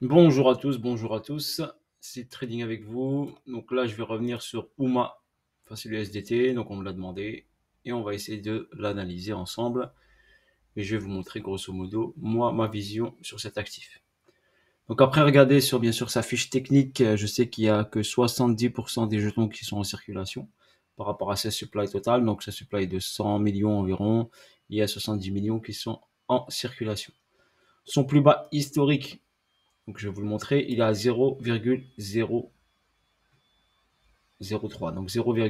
Bonjour à tous, c'est Trading avec vous. Donc là, je vais revenir sur UMA, enfin c'est le SDT, donc on me l'a demandé, et on va essayer de l'analyser ensemble. Et je vais vous montrer grosso modo, moi, ma vision sur cet actif. Donc après, regardez sur bien sûr sa fiche technique, je sais qu'il y a que 70% des jetons qui sont en circulation par rapport à sa supply totale. Donc sa supply est de 100 millions environ, il y a 70 millions qui sont en circulation. Son plus bas historique, donc je vais vous le montrer, il est à 0,003, donc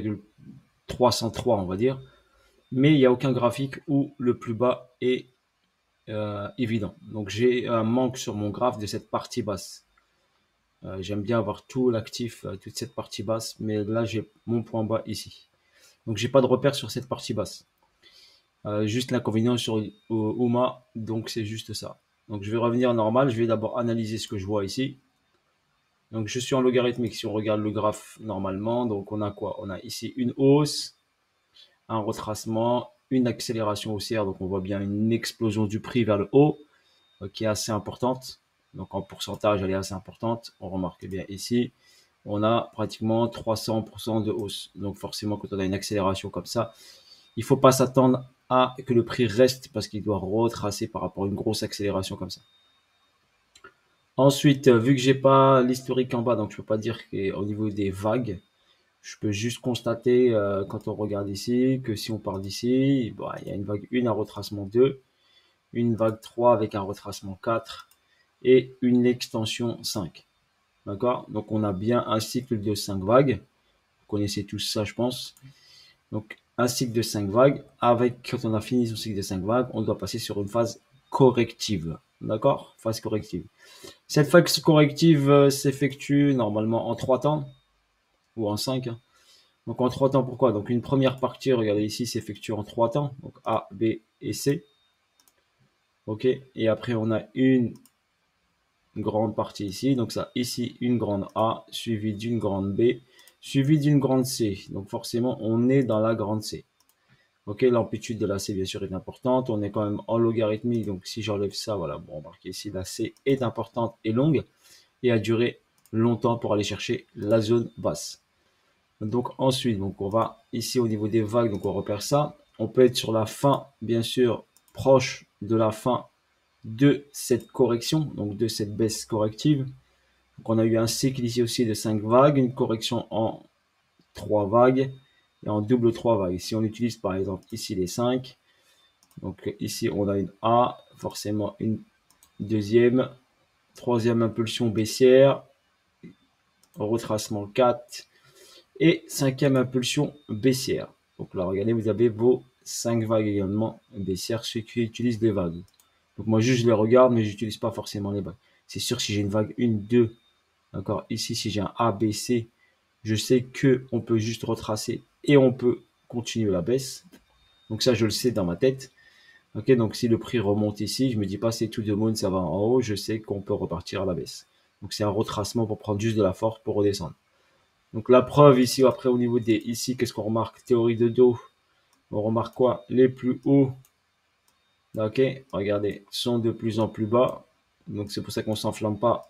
0,303 on va dire, mais il n'y a aucun graphique où le plus bas est évident. Donc j'ai un manque sur mon graphe de cette partie basse. J'aime bien avoir tout l'actif, toute cette partie basse, mais là j'ai mon point bas ici. Donc j'ai pas de repère sur cette partie basse. Juste l'inconvénient sur UMA, donc c'est juste ça. Donc je vais revenir normal, je vais d'abord analyser ce que je vois ici. Donc je suis en logarithmique, si on regarde le graphe normalement, donc on a quoi? On a ici une hausse, un retracement, une accélération haussière, donc on voit bien une explosion du prix vers le haut, qui est assez importante. Donc en pourcentage, elle est assez importante. On remarque bien ici, on a pratiquement 300% de hausse. Donc forcément, quand on a une accélération comme ça, il ne faut pas s'attendre à que le prix reste parce qu'il doit retracer par rapport à une grosse accélération comme ça. Ensuite, vu que j'ai pas l'historique en bas, donc je peux pas dire qu'au niveau des vagues, je peux juste constater quand on regarde ici que si on part d'ici, bah, il y a une vague 1, un retracement 2, une vague 3 avec un retracement 4 et une extension 5. D'accord? Donc on a bien un cycle de 5 vagues. Vous connaissez tous ça, je pense. Donc un cycle de 5 vagues, avec quand on a fini son cycle de 5 vagues, on doit passer sur une phase corrective. D'accord? Phase corrective. Cette phase corrective s'effectue normalement en 3 temps ou en 5. Donc en 3 temps, pourquoi? Donc une première partie, regardez ici, s'effectue en 3 temps. Donc A, B et C. OK. Et après, on a une grande partie ici. Donc ça, ici, une grande A, suivie d'une grande B, suivie d'une grande C. Donc forcément, on est dans la grande C. OK, l'amplitude de la C, bien sûr, est importante. On est quand même en logarithmique. Donc si j'enlève ça, voilà, bon, remarquez ici, la C est importante et longue et a duré longtemps pour aller chercher la zone basse. Donc ensuite, donc on va ici au niveau des vagues, donc on repère ça. On peut être sur la fin, bien sûr, proche de la fin de cette correction, donc de cette baisse corrective. Donc on a eu un cycle ici aussi de 5 vagues, une correction en 3 vagues et en double 3 vagues. Si on utilise par exemple ici les 5, donc ici on a une A, forcément une deuxième, troisième impulsion baissière, retracement 4, et cinquième impulsion baissière. Donc là, regardez, vous avez vos 5 vagues également baissières, ceux qui utilisent des vagues. Donc moi, juste je les regarde, mais j'utilise pas forcément les vagues. C'est sûr, si j'ai une vague 1, 2, d'accord, ici, si j'ai un A, B, C, je sais que on peut juste retracer et on peut continuer la baisse. Donc ça, je le sais dans ma tête. Ok, donc si le prix remonte ici, je me dis pas c'est tout de monde, ça va en haut, je sais qu'on peut repartir à la baisse. Donc c'est un retracement pour prendre juste de la force pour redescendre. Donc la preuve ici, après au niveau des ici, qu'est-ce qu'on remarque? Théorie de dos. On remarque quoi? Les plus hauts, ok, regardez, sont de plus en plus bas. Donc c'est pour ça qu'on ne s'enflamme pas.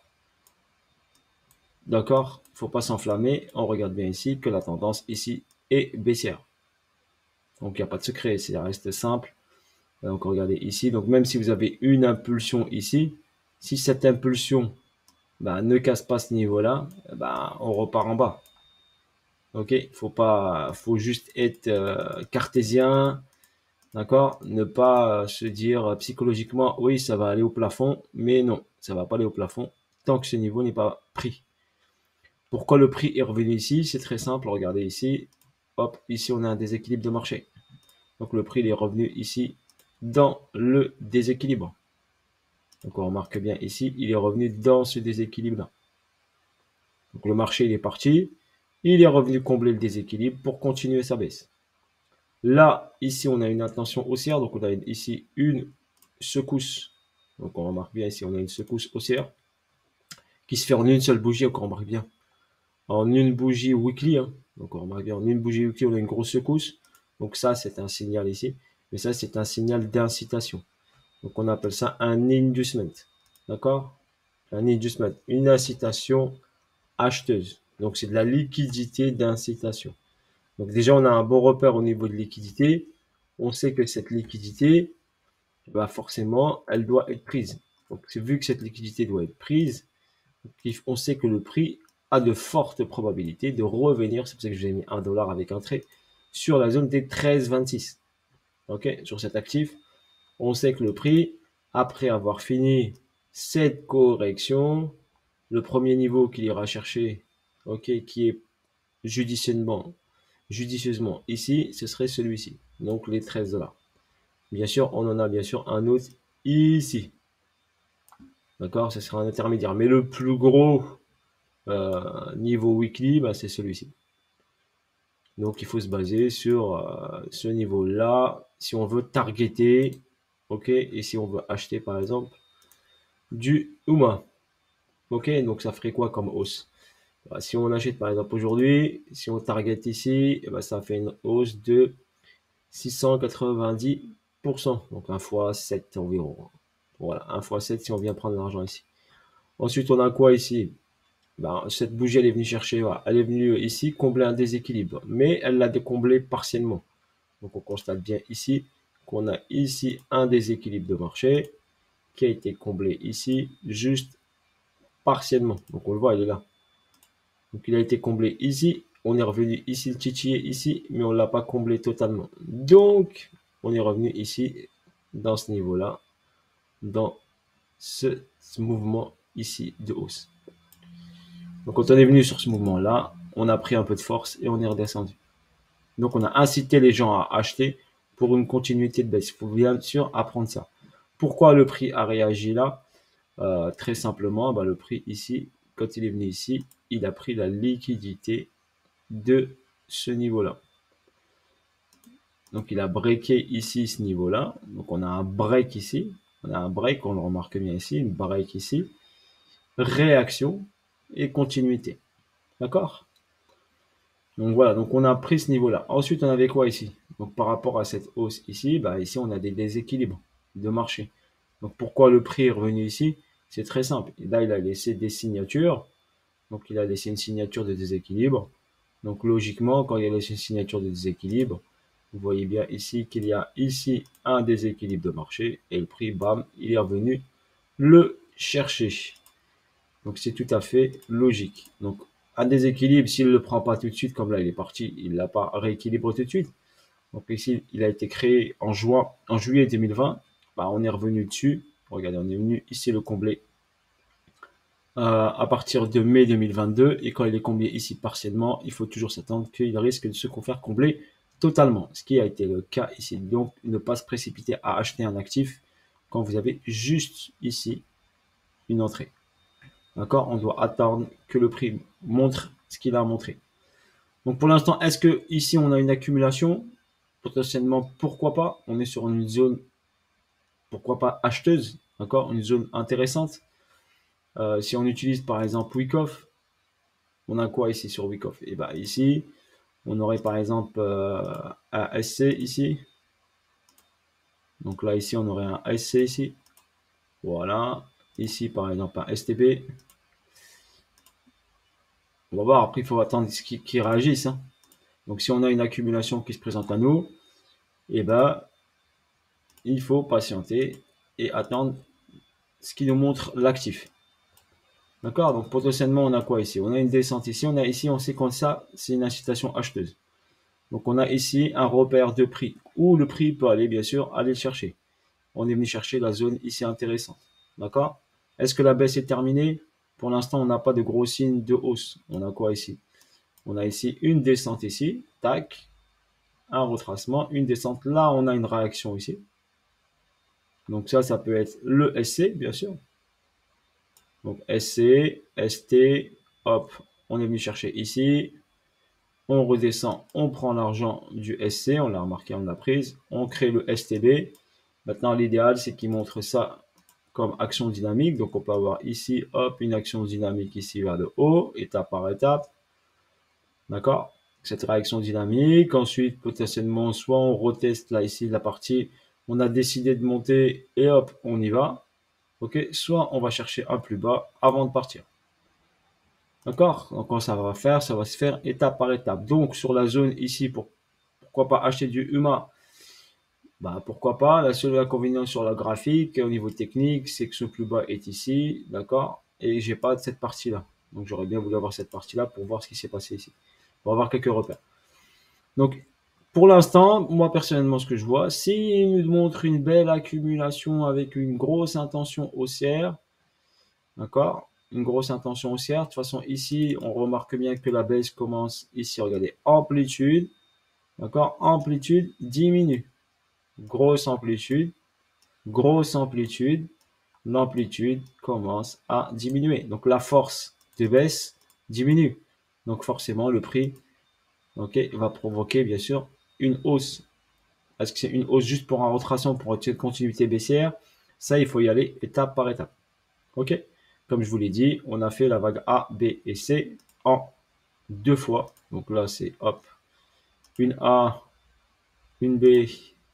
D'accord? Il ne faut pas s'enflammer. On regarde bien ici que la tendance ici est baissière. Donc il n'y a pas de secret, ça reste simple. Donc regardez ici. Donc même si vous avez une impulsion ici, si cette impulsion ne casse pas ce niveau-là, on repart en bas. Ok, faut juste être cartésien, d'accord? Ne pas se dire psychologiquement, oui, ça va aller au plafond, mais non, ça va pas aller au plafond tant que ce niveau n'est pas pris. Pourquoi le prix est revenu ici? C'est très simple, regardez ici, hop, ici on a un déséquilibre de marché. Donc le prix il est revenu ici dans le déséquilibre. Donc on remarque bien ici, il est revenu dans ce déséquilibre-là. Donc le marché il est parti, il est revenu combler le déséquilibre pour continuer sa baisse. Là, ici, on a une intention haussière. Donc, on a ici une secousse. Donc, on remarque bien ici, on a une secousse haussière qui se fait en une seule bougie. Donc, on remarque bien en une bougie weekly. Hein. Donc, on remarque bien en une bougie weekly, on a une grosse secousse. Donc, ça, c'est un signal ici. Mais ça, c'est un signal d'incitation. Donc, on appelle ça un inducement. D'accord? un inducement, une incitation acheteuse. Donc, c'est de la liquidité d'incitation. Donc, déjà, on a un bon repère au niveau de liquidité. On sait que cette liquidité, bah forcément, elle doit être prise. Donc, vu que cette liquidité doit être prise, on sait que le prix a de fortes probabilités de revenir, c'est pour ça que j'ai mis $1 avec un trait, sur la zone des 13,26. Ok, sur cet actif, on sait que le prix, après avoir fini cette correction, le premier niveau qu'il ira chercher, ok, qui est judicieusement ici, ce serait celui-ci, donc les $13. Bien sûr, on en a bien sûr un autre ici. D'accord, ce sera un intermédiaire. Mais le plus gros niveau weekly, bah, c'est celui-ci. Donc, il faut se baser sur ce niveau-là si on veut targeter, ok, et si on veut acheter par exemple du UMA. Ok, donc ça ferait quoi comme hausse? Bah, si on achète par exemple aujourd'hui, si on target ici, bah, ça fait une hausse de 690%, donc 1 fois 7 environ. Voilà, 1 fois 7 si on vient prendre l'argent ici. Ensuite, on a quoi ici? Ben, cette bougie, elle est venue chercher, voilà, elle est venue ici combler un déséquilibre, mais elle l'a comblé partiellement. Donc, on constate bien ici qu'on a ici un déséquilibre de marché qui a été comblé ici juste partiellement. Donc, on le voit, il est là. Donc, il a été comblé ici. On est revenu ici le titiller ici, mais on ne l'a pas comblé totalement. Donc, on est revenu ici, dans ce niveau-là, dans ce mouvement ici de hausse. Donc, quand on est venu sur ce mouvement-là, on a pris un peu de force et on est redescendu. Donc, on a incité les gens à acheter pour une continuité de baisse. Il faut bien sûr apprendre ça. Pourquoi le prix a réagi là? Très simplement, bah, le prix ici, quand il est venu ici, il a pris la liquidité de ce niveau-là. Donc, il a breaké ici ce niveau-là. Donc, on a un break ici. On a un break, on le remarque bien ici, une break ici. Réaction et continuité. D'accord? Donc voilà, donc on a pris ce niveau-là. Ensuite, on avait quoi ici? Donc par rapport à cette hausse ici, bah ici on a des déséquilibres de marché. Donc pourquoi le prix est revenu ici? C'est très simple. Et là, il a laissé des signatures. Donc il a laissé une signature de déséquilibre. Donc logiquement, quand il a laissé une signature de déséquilibre, vous voyez bien ici qu'il y a ici un déséquilibre de marché. Et le prix, bam, il est revenu le chercher. Donc c'est tout à fait logique. Donc un déséquilibre, s'il ne le prend pas tout de suite, comme là il est parti, il ne l'a pas rééquilibré tout de suite. Donc ici, il a été créé en juillet 2020. Bah, on est revenu dessus. Regardez, on est venu ici le combler à partir de mai 2022. Et quand il est comblé ici partiellement, il faut toujours s'attendre qu'il risque de se faire combler totalement. Ce qui a été le cas ici. Donc ne pas se précipiter à acheter un actif quand vous avez juste ici une entrée. D'accord? On doit attendre que le prix montre ce qu'il a montré. Donc pour l'instant, est-ce que ici on a une accumulation? Potentiellement, pourquoi pas? On est sur une zone, pourquoi pas acheteuse, d'accord? Une zone intéressante. Si on utilise par exemple Wyckoff, on a quoi ici sur Wyckoff? Et bien ici, on aurait par exemple un SC ici. Donc là ici, on aurait un SC ici. Voilà. Ici par exemple un STB. On va voir, après il faut attendre qu'ils réagissent. Hein. Donc si on a une accumulation qui se présente à nous, et ben il faut patienter et attendre ce qui nous montre l'actif. D'accord? Donc potentiellement, on a quoi ici? On a une descente ici. On a ici, on sait que ça, c'est une incitation acheteuse. Donc on a ici un repère de prix où le prix peut aller, bien sûr, aller le chercher. On est venu chercher la zone ici intéressante. D'accord? Est-ce que la baisse est terminée? Pour l'instant, on n'a pas de gros signes de hausse. On a quoi ici? On a ici une descente ici. Tac. Un retracement, une descente. Là, on a une réaction ici. Donc ça peut être le SC, bien sûr. Donc SC, ST, hop, on est venu chercher ici. On redescend, on prend l'argent du SC, on l'a remarqué, on l'a prise. On crée le STB. Maintenant, l'idéal, c'est qu'il montre ça comme action dynamique. Donc, on peut avoir ici, hop, une action dynamique ici vers le haut, étape par étape. D'accord? Cette réaction dynamique. Ensuite, potentiellement, soit on reteste là, ici, la partie, on a décidé de monter et hop, on y va. Ok, soit on va chercher un plus bas avant de partir. D'accord? Donc, quand ça va faire, ça va se faire étape par étape. Donc, sur la zone ici, pourquoi pas acheter du UMA? Bah, pourquoi pas? La seule inconvénient sur la graphique, au niveau technique, c'est que ce plus bas est ici, d'accord? Et j'ai pas cette partie-là. Donc, j'aurais bien voulu avoir cette partie-là pour voir ce qui s'est passé ici. Pour avoir quelques repères. Donc, pour l'instant, moi personnellement, ce que je vois, s'il nous montre une belle accumulation avec une grosse intention haussière, d'accord? Une grosse intention haussière. De toute façon, ici, on remarque bien que la baisse commence ici. Regardez, amplitude, d'accord? Amplitude diminue. Grosse amplitude, grosse amplitude. L'amplitude commence à diminuer. Donc, la force de baisse diminue. Donc, forcément, le prix, ok, va provoquer, bien sûr, une hausse. Est-ce que c'est une hausse juste pour un retracement, pour une continuité baissière? Ça, il faut y aller étape par étape. OK? Comme je vous l'ai dit, on a fait la vague A, B et C en 2 fois. Donc là, c'est hop, une A, une B,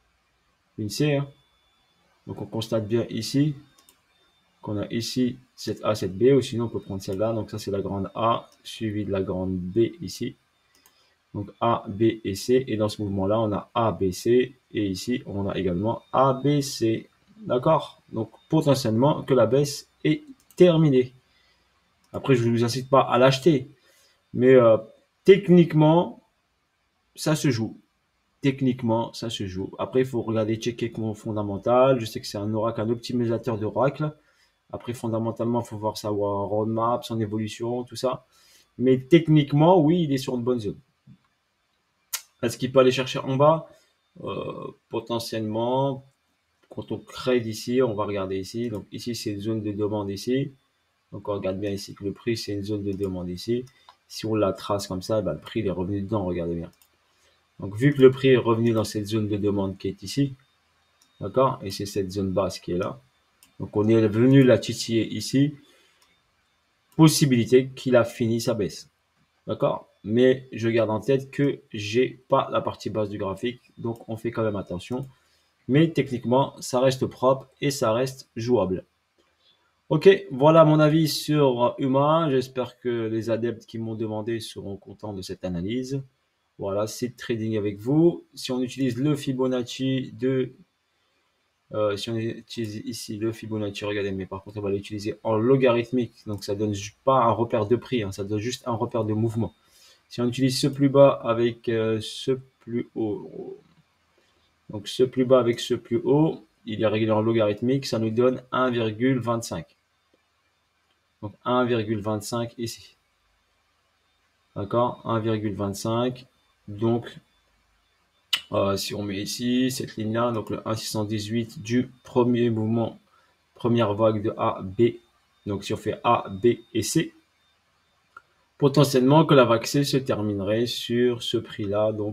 une C, hein. Donc on constate bien ici qu'on a ici cette A, cette B, ou sinon on peut prendre celle-là. Donc ça, c'est la grande A, suivie de la grande B ici. Donc A, B et C. Et dans ce mouvement-là, on a A, B, C. Et ici, on a également A, B, C. D'accord? Donc potentiellement que la baisse est terminée. Après, je ne vous incite pas à l'acheter. Mais techniquement, ça se joue. Techniquement, ça se joue. Après, il faut regarder, checker mon fondamental. Je sais que c'est un oracle, un optimisateur d'oracle. Après, fondamentalement, il faut voir sa roadmap, son évolution, tout ça. Mais techniquement, oui, il est sur une bonne zone. Est-ce qu'il peut aller chercher en bas? Potentiellement, quand on crée d'ici, on va regarder ici. Donc ici, c'est une zone de demande ici. Donc on regarde bien ici que le prix, c'est une zone de demande ici. Si on la trace comme ça, ben, le prix il est revenu dedans, regardez bien. Donc vu que le prix est revenu dans cette zone de demande qui est ici, d'accord? Et c'est cette zone basse qui est là. Donc on est venu la titiller ici. Possibilité qu'il a fini sa baisse. D'accord? Mais je garde en tête que j'ai pas la partie basse du graphique. Donc on fait quand même attention. Mais techniquement, ça reste propre et ça reste jouable. Ok, voilà mon avis sur UMA. J'espère que les adeptes qui m'ont demandé seront contents de cette analyse. Voilà, c'est trading avec vous. Si on utilise le Fibonacci si on utilise ici le Fibonacci, regardez, mais par contre on va l'utiliser en logarithmique, donc ça donne pas un repère de prix, hein, ça donne juste un repère de mouvement. Si on utilise ce plus bas avec ce plus haut, donc ce plus bas avec ce plus haut, il est réglé en logarithmique, ça nous donne 1,25. Donc 1,25 ici. D'accord? 1,25. Donc, si on met ici cette ligne-là, donc le 1,618 du premier mouvement, première vague de A, B. Donc si on fait A, B et C, potentiellement que la vague C se terminerait sur ce prix-là, donc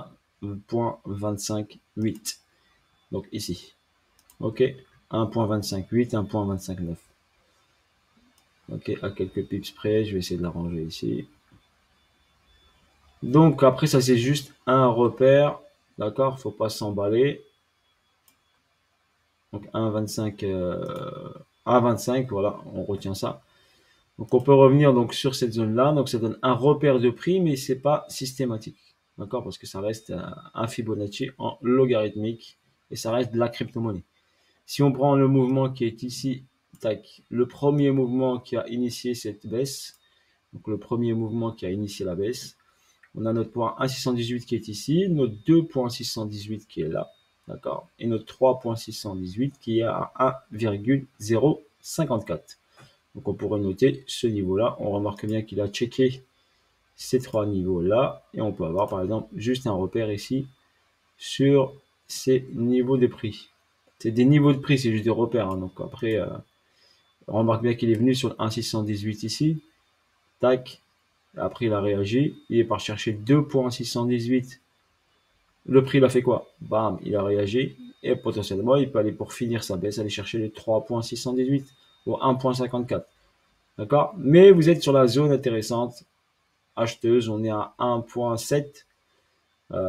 1,258. Donc ici. OK? 1,258, 1,259. OK, à quelques pips près, je vais essayer de l'arranger ici. Donc après, ça c'est juste un repère. D'accord? Faut pas s'emballer. Donc 1,25, 1,25, voilà, on retient ça. Donc on peut revenir donc sur cette zone-là. Donc ça donne un repère de prix, mais c'est pas systématique. D'accord? Parce que ça reste un Fibonacci en logarithmique et ça reste de la crypto-monnaie. Si on prend le mouvement qui est ici, tac, le premier mouvement qui a initié cette baisse, donc le premier mouvement qui a initié la baisse, on a notre point 1,618 qui est ici, notre 2,618 qui est là, d'accord, et notre 3,618 qui est à 1,054. Donc on pourrait noter ce niveau-là. On remarque bien qu'il a checké ces trois niveaux-là. Et on peut avoir par exemple juste un repère ici sur ces niveaux de prix. C'est des niveaux de prix, c'est juste des repères, hein. Donc après, on remarque bien qu'il est venu sur 1,618 ici. Tac. Après, il a réagi. Il est parti chercher 2,618. Le prix, il a fait quoi? Bam, il a réagi. Et potentiellement, il peut aller pour finir sa baisse, aller chercher les 3,618 ou 1,54. D'accord? Mais vous êtes sur la zone intéressante, acheteuse, on est à 1,7.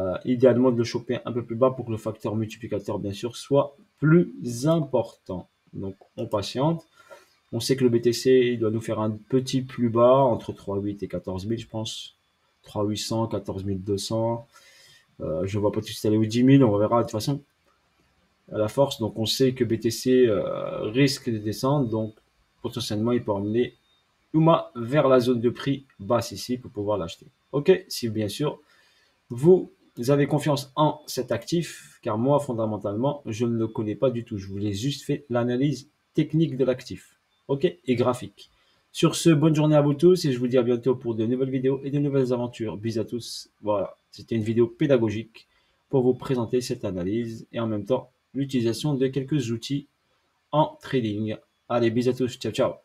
Idéalement de le choper un peu plus bas pour que le facteur multiplicateur, bien sûr, soit plus important. Donc, on patiente. On sait que le BTC, il doit nous faire un petit plus bas, entre 3,8 et 14 000, je pense. 3 800, 14 200. Je ne vois pas tout de suite aller aux 10 000, on verra de toute façon à la force. Donc, on sait que BTC risque de descendre. Donc, potentiellement, il peut emmener UMA vers la zone de prix basse ici pour pouvoir l'acheter. Ok, si bien sûr, vous avez confiance en cet actif, car moi, fondamentalement, je ne le connais pas du tout. Je voulais juste faire l'analyse technique de l'actif. Ok, et graphique. Sur ce, bonne journée à vous tous et je vous dis à bientôt pour de nouvelles vidéos et de nouvelles aventures. Bisous à tous. Voilà, c'était une vidéo pédagogique pour vous présenter cette analyse et en même temps l'utilisation de quelques outils en trading. Allez, bisous à tous. Ciao, ciao.